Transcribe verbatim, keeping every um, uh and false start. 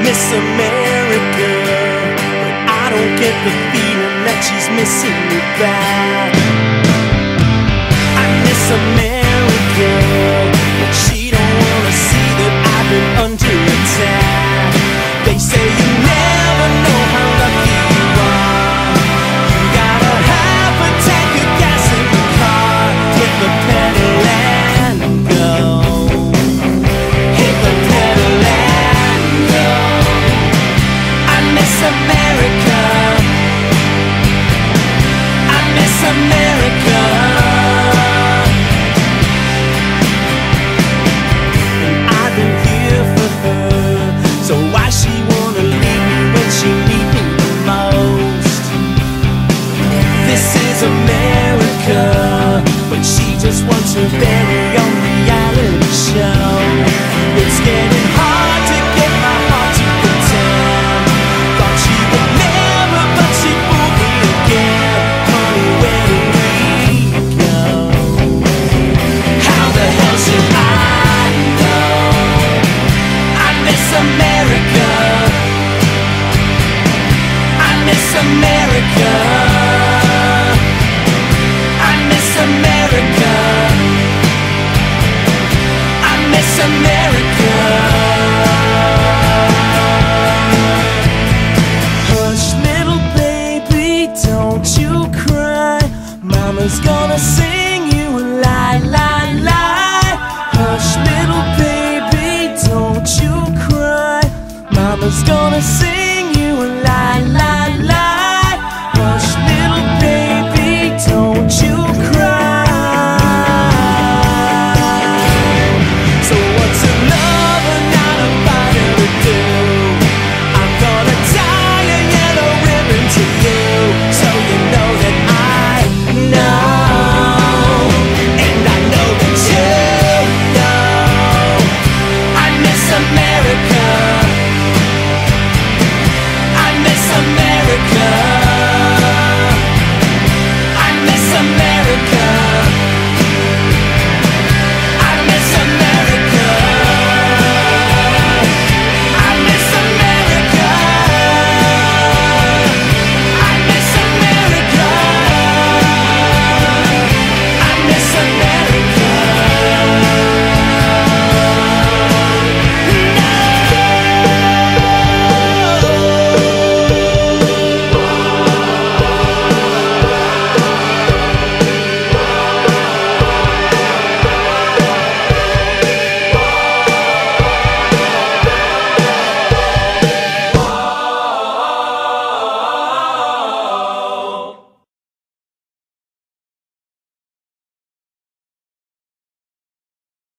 Miss America, but I don't get the feeling that she's missing me back. I miss America, but she don't wanna see that I've been under attack. They say you never know how lucky you are. You gotta have a tank of gas in the car. Hit the pedal and go. Hit the pedal and go. I miss America. I miss America. And I've been here for her, so why she wanna leave me when she need me the most? This is America, but she just wants her very own reality show. It's getting hard to get my heart to pretend. Thought she would never, but she fooled me again. Honey, where do we go? How the hell should I know? I miss America. I miss America. I miss America. I miss America. Hush, little baby, don't you cry. Mama's gonna sing you a lie, lie, lie. Hush, little baby, don't you cry. Mama's gonna sing